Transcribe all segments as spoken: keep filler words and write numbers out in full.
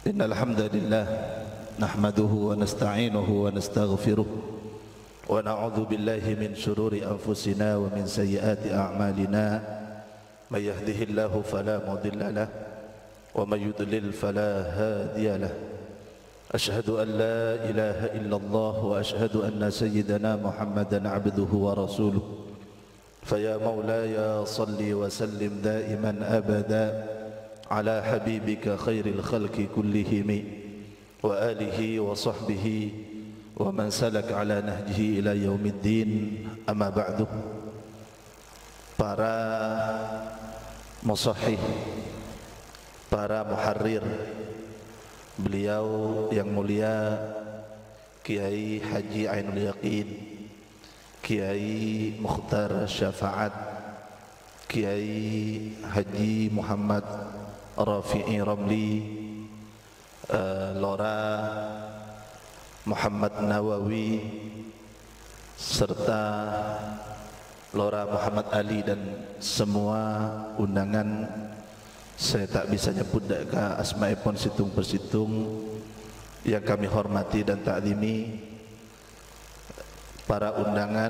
إن الحمد لله نحمده ونستعينه ونستغفره ونعوذ بالله من شرور أنفسنا ومن سيئات أعمالنا من يهده الله فلا مضل له ومن يضلل فلا هادي له أشهد أن لا إله إلا الله وأشهد أن سيدنا محمدا عبده ورسوله فيا مولاي صل وسلم دائما أبدا على حبيبك خير الخلق كلهم وآله وصحبه ومن سلك على نهجه إلى يوم الدين. أما بعد, para musahih, para muharrir, beliau yang mulia Kiai Haji Ainul Yaqin, Kiai Mukhtar Syafaat, Kiai Haji Muhammad Rafi'i Ramli, uh, Lora Muhammad Nawawi, serta Lora Muhammad Ali dan semua undangan. Saya tak bisa nyebut deka asma'ipun situng persitung yang kami hormati dan taklimi. Para undangan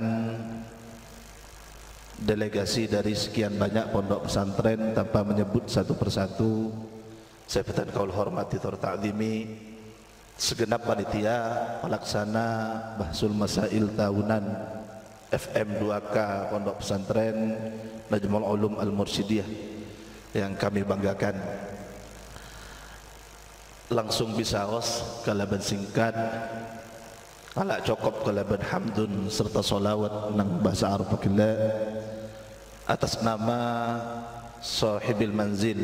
delegasi dari sekian banyak pondok pesantren, tanpa menyebut satu persatu, saya bertan kaul hormati tor taklimi segenap panitia pelaksana Bahsul Masail tahunan F M dua K Pondok Pesantren Najmul Ulum Al-Mursyidiyah yang kami banggakan. Langsung bisa os kalaban singkat, alak cokop kalaban hamdun serta solawat nang bahasa Arab kila atas nama sahibil manzil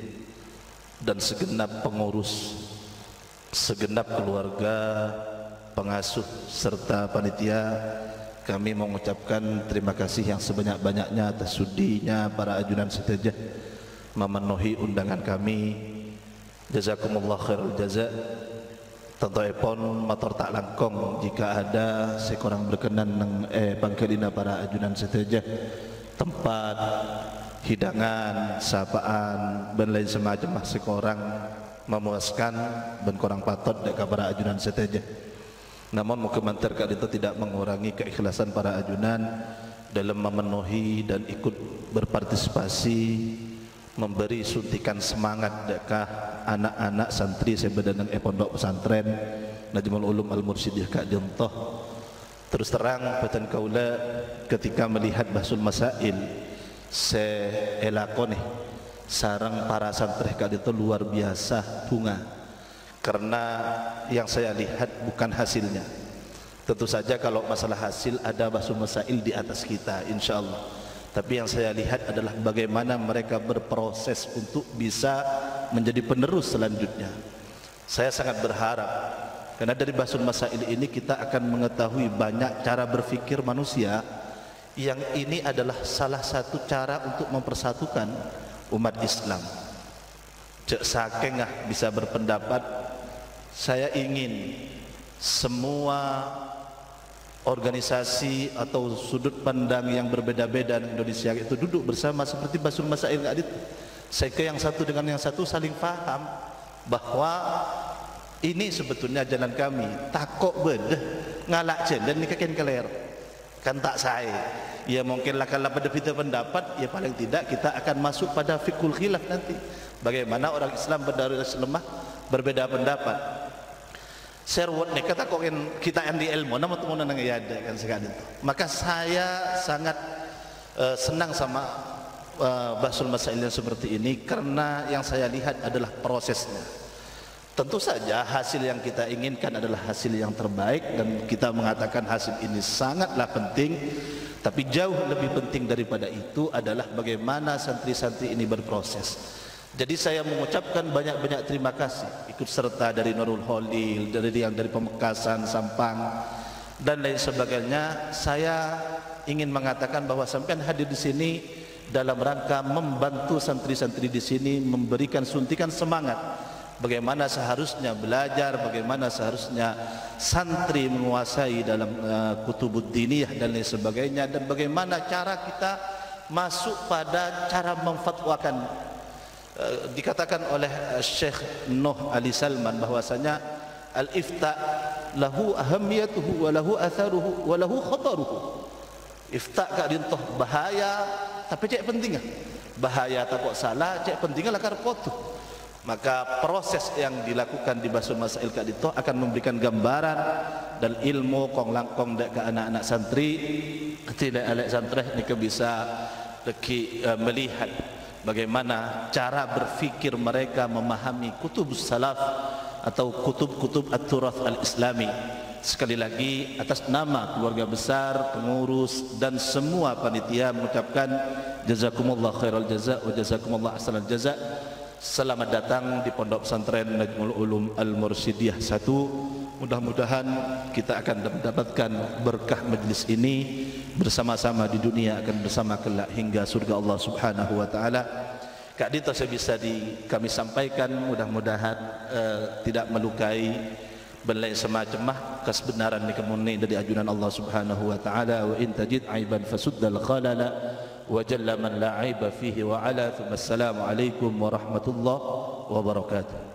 dan segenap pengurus, segenap keluarga, pengasuh serta panitia. Kami mengucapkan terima kasih yang sebanyak-banyaknya atas sudinya para ajudan setajah memenuhi undangan kami. Jazakumullah khairul jaza. Tentuipun motor tak langkong jika ada sekurang berkenan nang eh pangkelina para ajudan setajah tempat hidangan, sapaan dan lain semacam sekurang memuaskan dan kurang patut dekat para ajudan setajah. Namun muka-mantar kali itu tidak mengurangi keikhlasan para ajudan dalam memenuhi dan ikut berpartisipasi memberi suntikan semangat dekat anak-anak santri sebedanang e pondok pesantren Najmul Ulum Al-Mursyidiyah Kak Jontoh. Terus terang petan kaula ketika melihat Bahsul Masail se elakone sarang para santri Kak itu luar biasa bunga, karena yang saya lihat bukan hasilnya. Tentu saja kalau masalah hasil ada Bahsul Masail di atas kita insyaallah. Tapi yang saya lihat adalah bagaimana mereka berproses untuk bisa menjadi penerus selanjutnya. Saya sangat berharap, karena dari Bahsul Masail ini kita akan mengetahui banyak cara berfikir manusia, yang ini adalah salah satu cara untuk mempersatukan umat Islam. Cek sakengah bisa berpendapat, saya ingin semua organisasi atau sudut pandang yang berbeda-beda di Indonesia itu duduk bersama seperti Bahsul Masail itu. Saya ke yang satu dengan yang satu saling faham bahwa ini sebetulnya jalan kami. Takok bede ngalak dan ni keken keler kan tak saya. Ya mungkinlah kalau berbeda pendapat, ya paling tidak kita akan masuk pada fikul khilaf nanti. Bagaimana orang Islam berdarah lemah berbeda pendapat. Serwot nih kata kok kita yang di ilmu nama teman nang ada kan sekali itu. Maka saya sangat uh, senang sama uh, Bahsul Masail yang seperti ini, karena yang saya lihat adalah prosesnya. Tentu saja hasil yang kita inginkan adalah hasil yang terbaik, dan kita mengatakan hasil ini sangatlah penting. Tapi jauh lebih penting daripada itu adalah bagaimana santri-santri ini berproses. Jadi saya mengucapkan banyak-banyak terima kasih ikut serta dari Nurul Holil, dari yang dari Pemekasan, Sampang dan lain sebagainya. Saya ingin mengatakan bahwa sampean hadir di sini dalam rangka membantu santri-santri di sini, memberikan suntikan semangat bagaimana seharusnya belajar, bagaimana seharusnya santri menguasai dalam uh, kutubud diniyah dan lain sebagainya, dan bagaimana cara kita masuk pada cara memfatwakan uh, dikatakan oleh uh, Syekh Nuh Ali Salman bahwasanya al-ifta lahu ahamiyatuhu wa lahu atharuhu wa lahu khataruhu. Ifta kak dintoh bahaya tapi cek pentingnya. Bahaya tak kok salah cek pentingnya lah karpotu. Maka proses yang dilakukan di Basul Masail kak dintoh akan memberikan gambaran dan ilmu kong langkong dek ke anak-anak santri tidak alek santri ni ke bisa leki uh, melihat bagaimana cara berfikir mereka memahami kutub salaf atau kutub-kutub at-turath al-islami. Sekali lagi atas nama keluarga besar, pengurus dan semua panitia mengucapkan jazakumullah khairal jaza wa jazakumullah ahsanal jaza. Selamat datang di Pondok Pesantren Najmul Ulum Al-Mursyidiyah satu. Mudah-mudahan kita akan mendapatkan berkah majlis ini bersama-sama di dunia, akan bersama kelak hingga surga Allah Subhanahu wa taala. Kak Dito saya bisa di kami sampaikan, mudah-mudahan uh, tidak melukai belai semacam mah kebenaran ni kemurni dari ajunan Allah Subhanahu wa taala. Wa in tajid aiban fasuddal khalala wa jalla man la aiba fihi wa ala. Assalamu alaikum warahmatullahi wabarakatuh.